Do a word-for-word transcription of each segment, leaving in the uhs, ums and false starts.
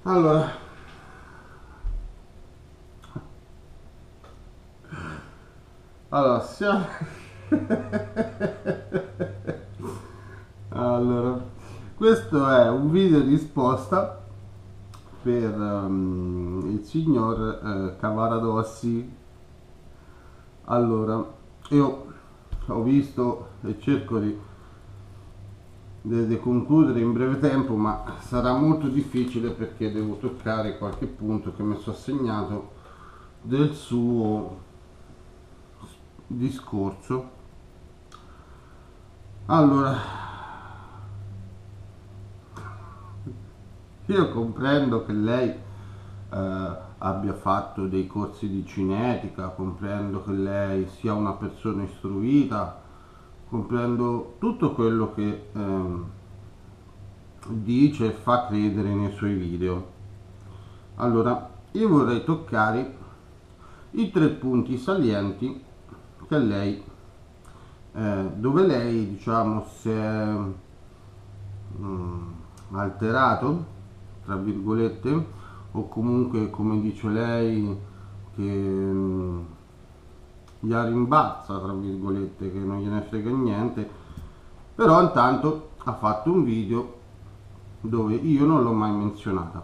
Allora, allora siamo... allora, questo è un video risposta per um, il signor eh, Cavaradossi. Allora, io ho visto e cerco di, di, di concludere in breve tempo, ma sarà molto difficile perché devo toccare qualche punto che mi sono segnato del suo discorso. Allora, io comprendo che lei eh, abbia fatto dei corsi di cinetica, comprendo che lei sia una persona istruita, comprendo tutto quello che ehm, dice e fa credere nei suoi video. Allora, io vorrei toccare i tre punti salienti che lei, eh, dove lei, diciamo, si è mm, alterato, tra virgolette, o comunque, come dice lei, che mm, gli rimbalza, tra virgolette, che non gliene frega niente, però intanto ha fatto un video dove io non l'ho mai menzionata.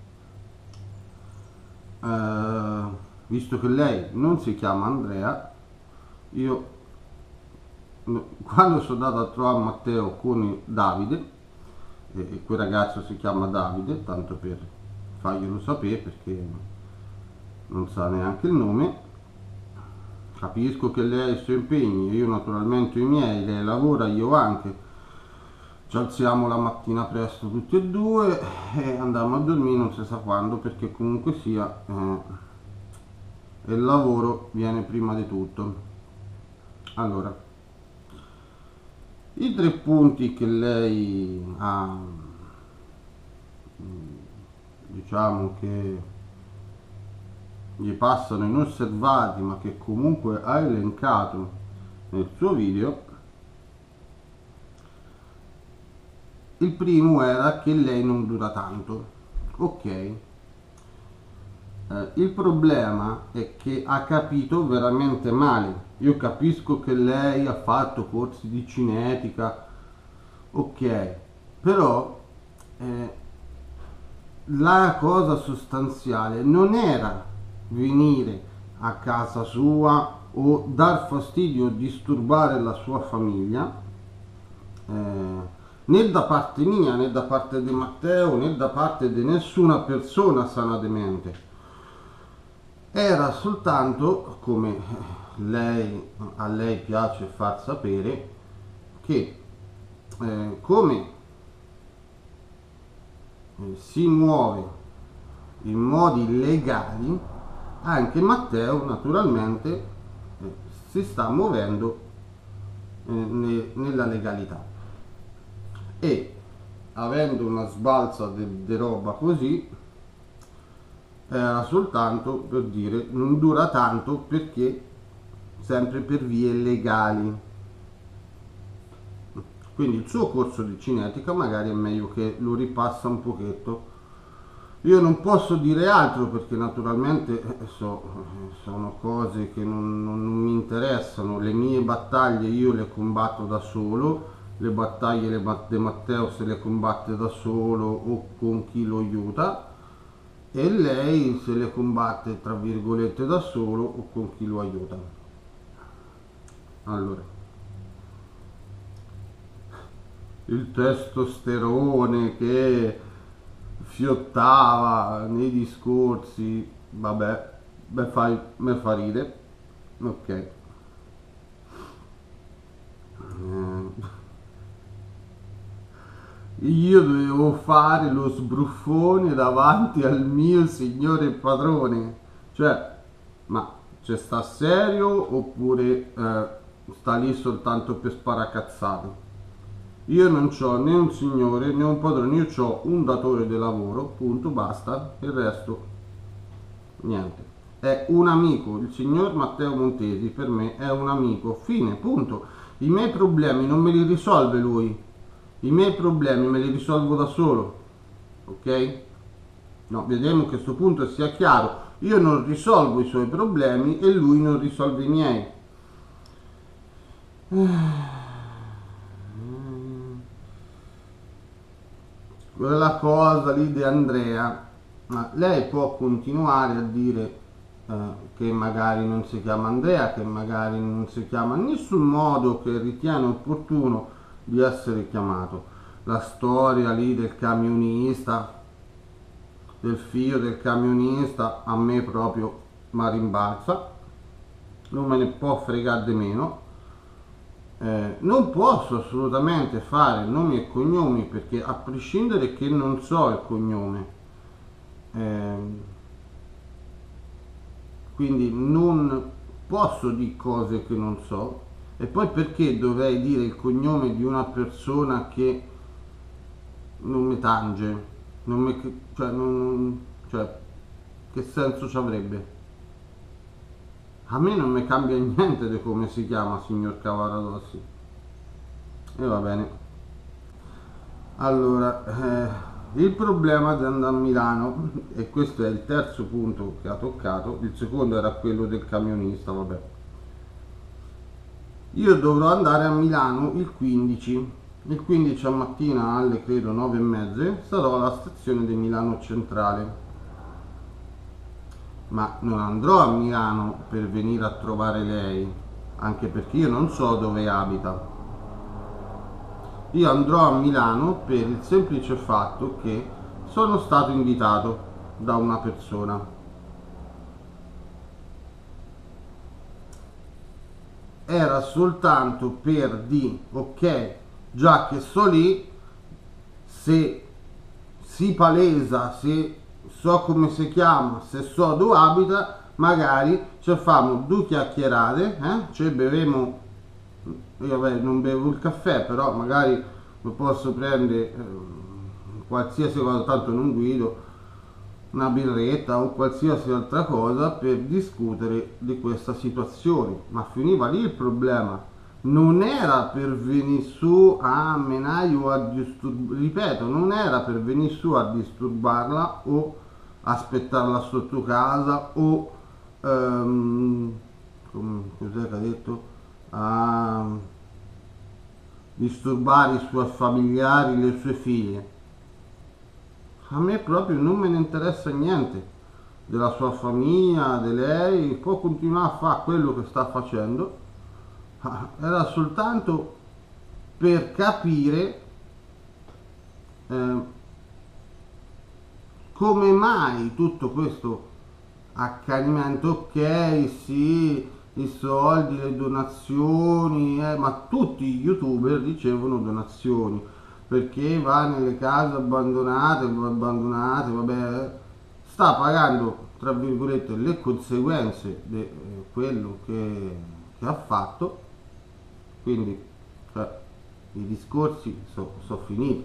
Eh, visto che lei non si chiama Andrea, io quando sono andato a trovare Matteo con Davide, e quel ragazzo si chiama Davide, tanto per farglielo sapere perché non sa neanche il nome. Capisco che lei ha i suoi impegni, io naturalmente i miei, lei lavora, io anche. Ci alziamo la mattina presto tutti e due e andiamo a dormire non si sa quando, perché comunque sia eh, il lavoro viene prima di tutto. Allora, i tre punti che lei ha, diciamo che gli passano inosservati ma che comunque ha elencato nel suo video. Il primo era che lei non dura tanto. Ok, eh, il problema è che ha capito veramente male. Io capisco che lei ha fatto corsi di cinetica, ok, però eh, la cosa sostanziale non era venire a casa sua o dar fastidio o disturbare la sua famiglia, eh, né da parte mia né da parte di Matteo né da parte di nessuna persona sana di mente. Era soltanto, come lei, a lei piace far sapere, che eh, come eh, si muove in modi legali, anche Matteo naturalmente eh, si sta muovendo eh, ne, nella legalità, e avendo una sbalza di roba così era soltanto per dire non dura tanto perché sempre per vie legali. Quindi il suo corso di cinetica magari è meglio che lo ripassa un pochetto. Io non posso dire altro perché naturalmente so, sono cose che non, non, non mi interessano. Le mie battaglie io le combatto da solo, le battaglie di Matteo se le combatte da solo o con chi lo aiuta, e lei se le combatte tra virgolette da solo o con chi lo aiuta. Allora, il testosterone che fiottava nei discorsi, vabbè, me fa, me fa ridere, ok. Eh, io dovevo fare lo sbruffone davanti al mio signore padrone, cioè, ma c'è sta serio oppure eh, sta lì soltanto per sparacazzate? Io non ho né un signore né un padrone, io ho un datore di lavoro, punto, basta, il resto niente. È un amico, il signor Matteo Montesi per me è un amico, fine, punto. I miei problemi non me li risolve lui, i miei problemi me li risolvo da solo, ok? No, vediamo che a questo punto sia chiaro. Io non risolvo i suoi problemi e lui non risolve i miei. Quella cosa lì di Andrea, ma lei può continuare a dire eh, che magari non si chiama Andrea, che magari non si chiama in nessun modo che ritiene opportuno di essere chiamato. La storia lì del camionista, del figlio del camionista, a me proprio mi rimbalza, non me ne può fregare di meno. Eh, non posso assolutamente fare nomi e cognomi, perché a prescindere che non so il cognome, eh, quindi non posso dire cose che non so. E poi perché dovrei dire il cognome di una persona che non mi tange, non mi, cioè, non, cioè che senso ci avrebbe? A me non mi cambia niente di come si chiama, signor Cavaradossi. E va bene. Allora, eh, il problema di andare a Milano, e questo è il terzo punto che ha toccato, il secondo era quello del camionista, vabbè. Io dovrò andare a Milano il quindici. Il quindici a mattina alle credo nove e mezza sarò alla stazione di Milano Centrale. Ma non andrò a Milano per venire a trovare lei, anche perché io non so dove abita. Io andrò a Milano per il semplice fatto che sono stato invitato da una persona. Era soltanto per dire, ok, già che sto lì, se si palesa, se so come si chiama, se so dove abita, magari ci facciamo due chiacchierate, eh? Ci beviamo, io beh, non bevo il caffè, però magari lo posso prendere eh, qualsiasi cosa, tanto non guido, una birretta o qualsiasi altra cosa per discutere di questa situazione. Ma finiva lì il problema. Non era per venire su a menare o a disturbare, ripeto, non era per venire su a disturbarla o aspettarla sotto casa o um, cos'è che ha detto, a disturbare i suoi familiari, le sue figlie. A me proprio non me ne interessa niente della sua famiglia, di lei, può continuare a fare quello che sta facendo. Era soltanto per capire eh, come mai tutto questo accanimento. Ok, sì, i soldi, le donazioni, eh, ma tutti gli youtuber ricevono donazioni perché va nelle case abbandonate, abbandonate, vabbè, sta pagando tra virgolette le conseguenze di eh, quello che, che ha fatto. Quindi cioè, i discorsi sono so finiti.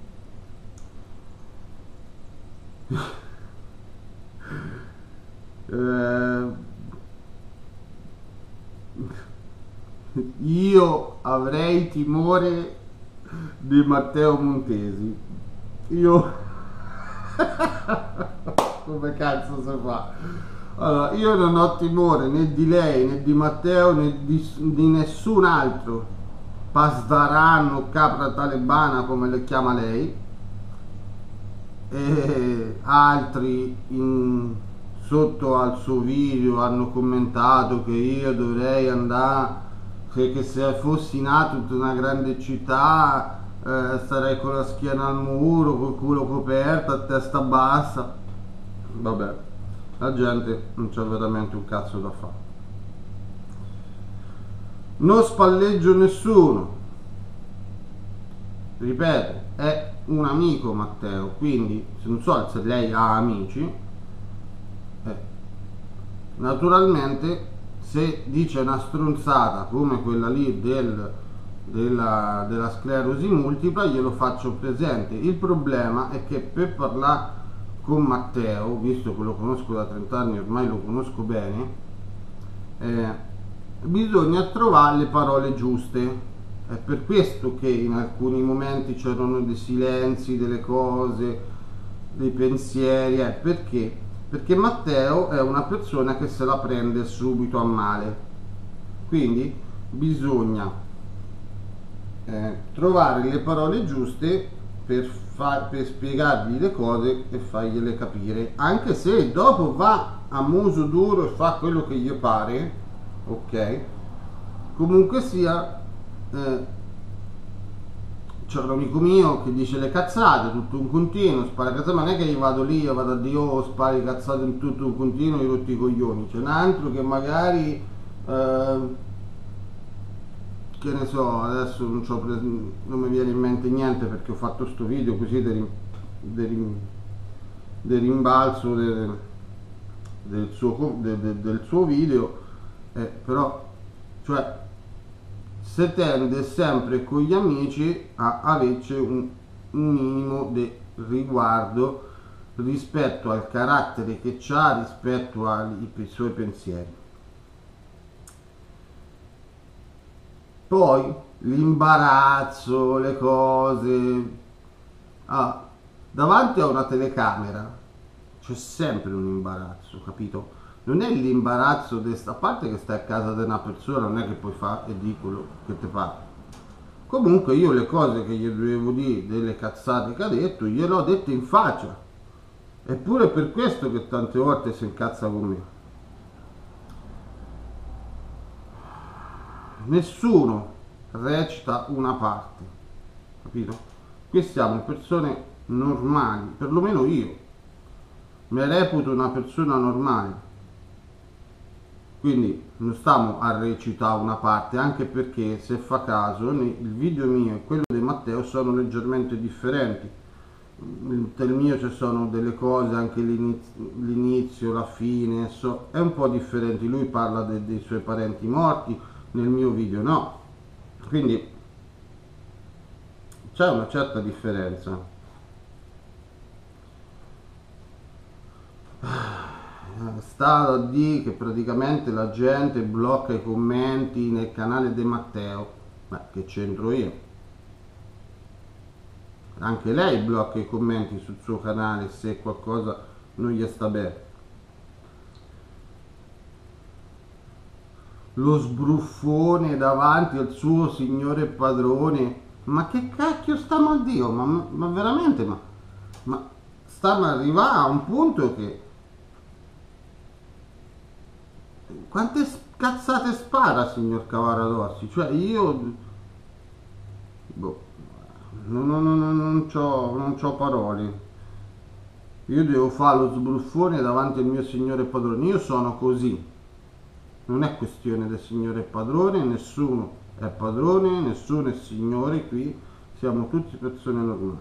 eh, io avrei timore di Matteo Montesi. Io come cazzo si fa? Allora, io non ho timore né di lei né di Matteo né di, di nessun altro pasdaran o capra talebana come le chiama lei, e altri in, sotto al suo video hanno commentato che io dovrei andare, che, che se fossi nato in una grande città eh, starei con la schiena al muro, col culo coperto, a testa bassa. Vabbè, la gente non c'è veramente un cazzo da fare. Non spalleggio nessuno, ripeto, è un amico Matteo, quindi non so se lei ha amici, eh, naturalmente se dice una stronzata come quella lì del, della, della sclerosi multipla glielo faccio presente. Il problema è che per parlare con Matteo, visto che lo conosco da trenta anni, ormai lo conosco bene, eh, bisogna trovare le parole giuste. È per questo che in alcuni momenti c'erano dei silenzi, delle cose, dei pensieri, eh, perché? Perché Matteo è una persona che se la prende subito a male, quindi bisogna eh, trovare le parole giuste per, far, per spiegargli le cose e fargliele capire, anche se dopo va a muso duro e fa quello che gli pare, ok? Comunque sia, eh, c'è un amico mio che dice le cazzate tutto un continuo, spara cazzate, ma non è che io vado lì, io vado a dire oh spari cazzate in tutto un continuo, io rotti i coglioni. C'è un altro che magari eh, che ne so, adesso non, c'ho pres- non mi viene in mente niente perché ho fatto sto video così del, rim- del, rim- del rimbalzo del, del, suo, co- de- de- del suo video, eh, però cioè si tende sempre con gli amici a averci un, un minimo di riguardo rispetto al carattere che ha, rispetto ai, ai suoi pensieri. Poi l'imbarazzo, le cose. Ah, davanti a una telecamera c'è sempre un imbarazzo, capito? Non è l'imbarazzo di sta, a parte che stai a casa di una persona, non è che puoi fare e di quello che ti pare. Comunque io le cose che gli dovevo dire, delle cazzate che ha detto, gliel'ho dette in faccia. Eppure per questo che tante volte si incazza con me. Nessuno recita una parte, capito? Qui siamo persone normali, perlomeno io mi reputo una persona normale, quindi non stiamo a recitare una parte, anche perché se fa caso il video mio e quello di Matteo sono leggermente differenti. Nel mio ci sono delle cose, anche l'inizio, la fine, so, è un po' differente. Lui parla de, dei suoi parenti morti, nel mio video no, quindi c'è una certa differenza. Sta a dire che praticamente la gente blocca i commenti nel canale di Matteo, ma che c'entro io? Anche lei blocca i commenti sul suo canale se qualcosa non gli sta bene. Lo sbruffone davanti al suo signore e padrone, ma che cacchio stiamo a Dio? Ma, ma veramente, ma, ma stiamo arrivando a un punto che quante cazzate spara signor Cavaradossi? Cioè io boh, non, non, non, non, c'ho, non c'ho parole. Io devo fare lo sbruffone davanti al mio signore e padrone. Io sono così. Non è questione del signore e padrone, nessuno è padrone, nessuno è signore qui, siamo tutti persone normali.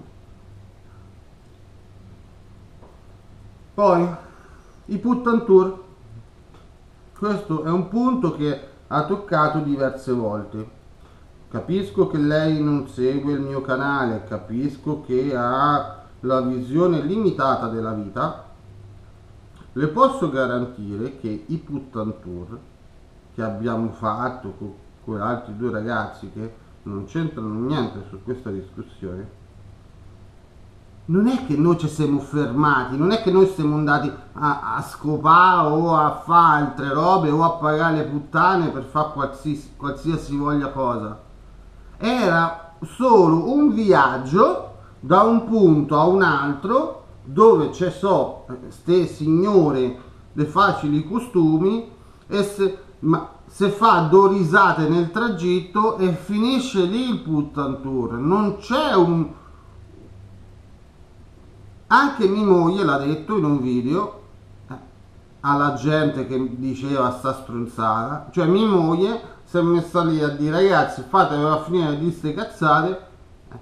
Poi i puttan tour. Questo è un punto che ha toccato diverse volte. Capisco che lei non segue il mio canale, capisco che ha la visione limitata della vita. Le posso garantire che i puttan tour che abbiamo fatto con, con altri due ragazzi che non c'entrano niente su questa discussione, non è che noi ci siamo fermati, non è che noi siamo andati a, a scopare o a fare altre robe o a pagare le puttane per fare qualsiasi, qualsiasi voglia cosa. Era solo un viaggio da un punto a un altro dove c'è so ste signore dei facili costumi e se, ma se fa due risate nel tragitto e finisce lì il puttan tour. Non c'è un... Anche mia moglie l'ha detto in un video eh, alla gente che diceva sta stronzata, cioè mia moglie si è messa lì a dire ragazzi fatevela finire di ste cazzate, eh,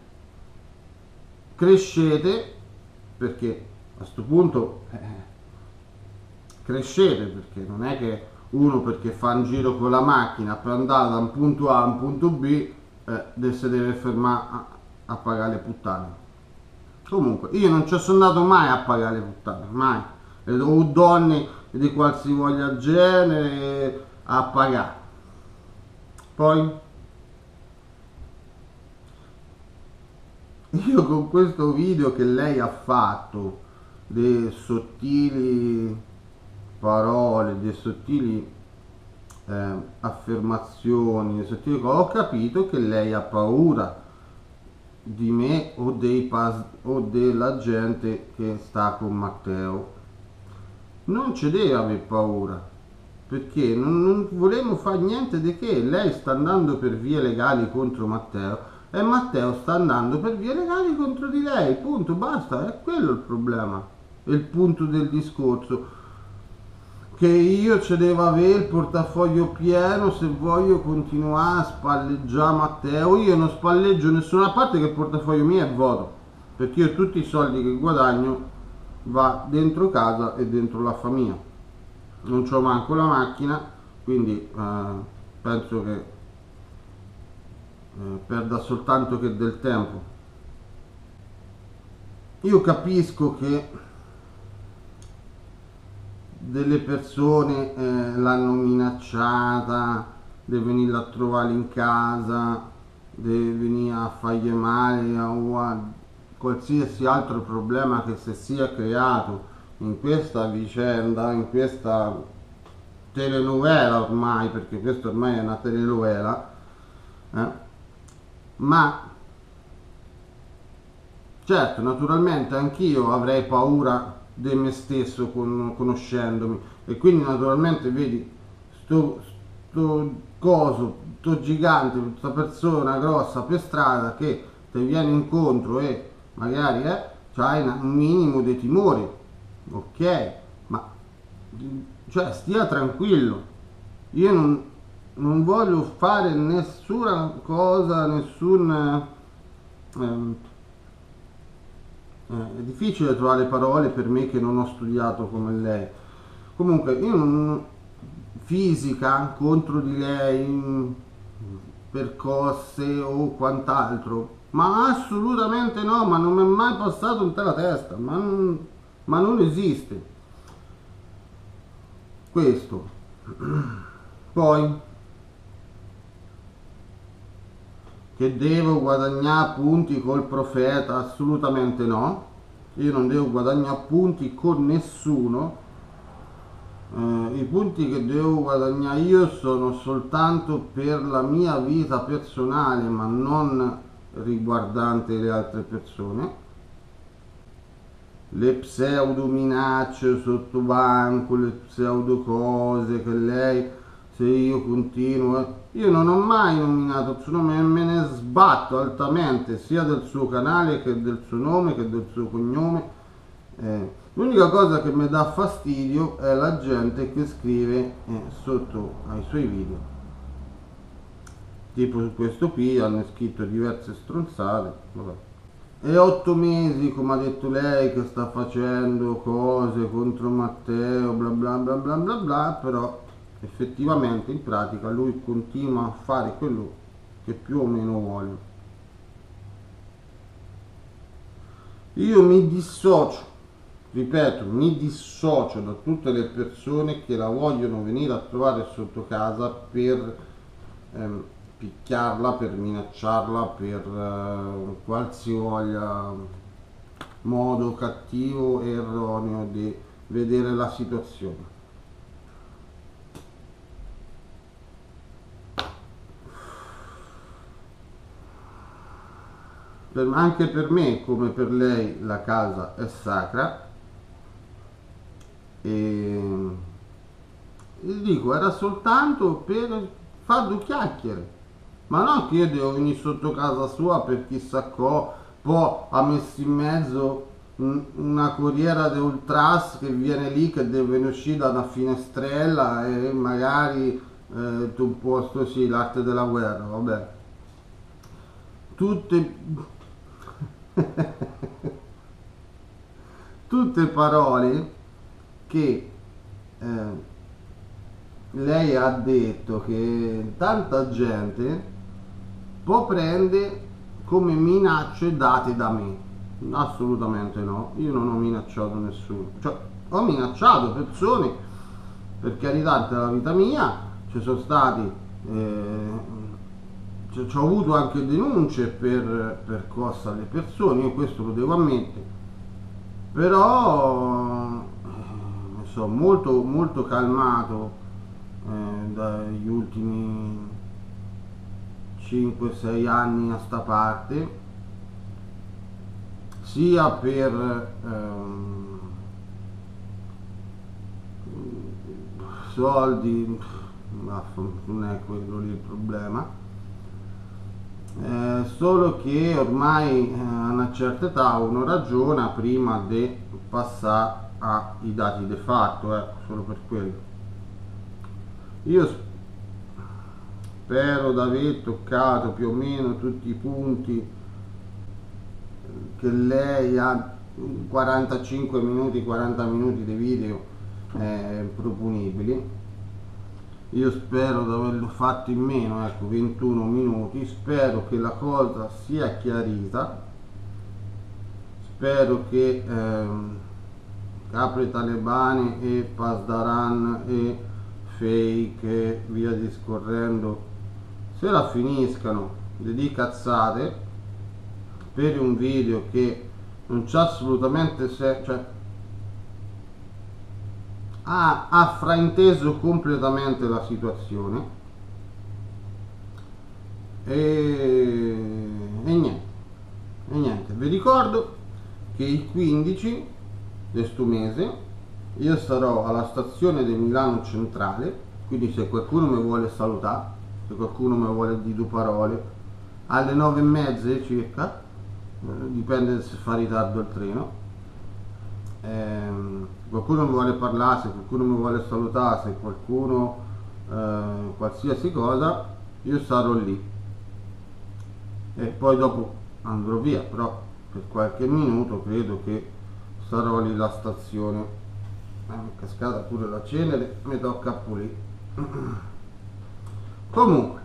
crescete, perché a sto punto eh, crescete, perché non è che uno perché fa un giro con la macchina per andare da un punto A a un punto B eh, si deve fermare a, a pagare le puttane. Comunque io non ci sono andato mai a pagare le puttane, mai, o donne di qualsivoglia genere a pagare. Poi io con questo video che lei ha fatto delle sottili parole, delle sottili eh, affermazioni, delle sottili cose, ho capito che lei ha paura di me o, dei pas- o della gente che sta con Matteo. Non ci deve avere paura, perché non, non volevamo fare niente di che. Lei sta andando per vie legali contro Matteo e Matteo sta andando per vie legali contro di lei, punto, basta, è quello il problema, è il punto del discorso, che io ci devo avere il portafoglio pieno se voglio continuare a spalleggiare Matteo. Io non spalleggio nessuna parte, che il portafoglio mio è vuoto, perché io tutti i soldi che guadagno va dentro casa e dentro la famiglia, non c'ho manco la macchina, quindi eh, penso che eh, perda soltanto che del tempo. Io capisco che delle persone eh, l'hanno minacciata, deve venire a trovare in casa, deve venire a fargli male o a qualsiasi altro problema che si sia creato in questa vicenda, in questa telenovela ormai, perché questo ormai è una telenovela, eh? Ma certo, naturalmente anch'io avrei paura di me stesso con, conoscendomi, e quindi naturalmente vedi sto, sto coso, sto gigante, questa persona grossa per strada che ti viene incontro e magari eh, c'hai una- un minimo di timori, ok, ma cioè stia tranquillo, io non, non voglio fare nessuna cosa, nessun ehm, eh, è difficile trovare parole per me che non ho studiato come lei. Comunque io non, fisica contro di lei, mh, percosse o quant'altro, ma assolutamente no, ma non mi è mai passato in te la testa, ma, non- ma non esiste questo. Poi che devo guadagnare punti col profeta, assolutamente no, io non devo guadagnare punti con nessuno. Eh, i punti che devo guadagnare io sono soltanto per la mia vita personale, ma non riguardante le altre persone. Le pseudo minacce sotto banco, le pseudo cose che lei, se io continuo, io non ho mai nominato il suo nome e me ne sbatto altamente sia del suo canale che del suo nome che del suo cognome. Eh, l'unica cosa che mi dà fastidio è la gente che scrive eh, sotto ai suoi video, tipo su questo qui hanno scritto diverse stronzate, vabbè. È otto mesi, come ha detto lei, che sta facendo cose contro Matteo, bla bla bla bla bla bla, però effettivamente in pratica lui continua a fare quello che più o meno vuole. Io mi dissocio, ripeto, mi dissocio da tutte le persone che la vogliono venire a trovare sotto casa per ehm, picchiarla, per minacciarla, per eh, qualsivoglia modo cattivo e erroneo di vedere la situazione. Per- anche per me, come per lei, la casa è sacra e e dico, era soltanto per fare due chiacchiere, ma non che io devo venire sotto casa sua per chissà co, poi ha messo in mezzo un- una corriera di ultras che viene lì, che deve uscire da una finestrella e magari eh, tu un posto, sì, l'arte della guerra, vabbè, tutte tutte parole che eh, lei ha detto che tanta gente può prendere come minacce date da me. Assolutamente no, io non ho minacciato nessuno, cioè ho minacciato persone, per carità, nella vita mia ci sono stati eh, ci ci ho avuto anche denunce per, per cosa alle persone, io questo lo devo ammettere, però eh, sono molto molto calmato eh, dagli ultimi cinque sei anni a sta parte, sia per ehm, soldi, ma non è quello lì il problema, eh, solo che ormai eh, a una certa età uno ragiona prima di passare ai dati di fatto, ecco, solo per quello. Io spero di aver toccato più o meno tutti i punti che lei ha quarantacinque minuti, quaranta minuti di video eh, proponibili. Io spero di averlo fatto in meno, ecco, ventuno minuti. Spero che la cosa sia chiarita, spero che ehm, capre talebane e Pasdaran e fake e via discorrendo se la finiscano di cazzate per un video che non c'è assolutamente se, cioè ha, ha frainteso completamente la situazione e, e niente e niente vi ricordo che il quindici di questo mese io sarò alla stazione di Milano Centrale, quindi se qualcuno mi vuole salutare, se qualcuno mi vuole dire due parole, alle nove e mezza circa, dipende se fa ritardo il treno, eh, qualcuno mi vuole parlare, se qualcuno mi vuole salutare, se qualcuno eh, qualsiasi cosa, io sarò lì e poi dopo andrò via, però per qualche minuto credo che sarò lì alla stazione. Ah, mi è cascata pure la cenere, mi tocca pulire. Comunque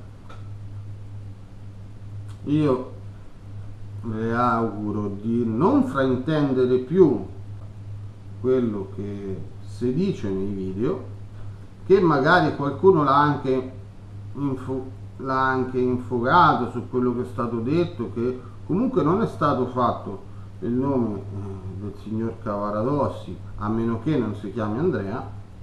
io le auguro di non fraintendere più quello che si dice nei video, che magari qualcuno l'ha anche, info, l'ha anche infogato su quello che è stato detto, che comunque non è stato fatto il nome eh, del signor Cavaradossi, a meno che non si chiami Andrea,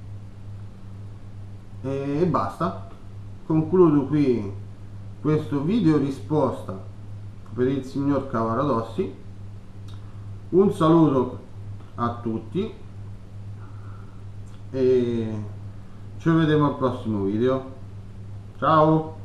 e, e basta. Concludo qui questo video risposta per il signor Cavaradossi. Un saluto a tutti e ci vediamo al prossimo video. Ciao!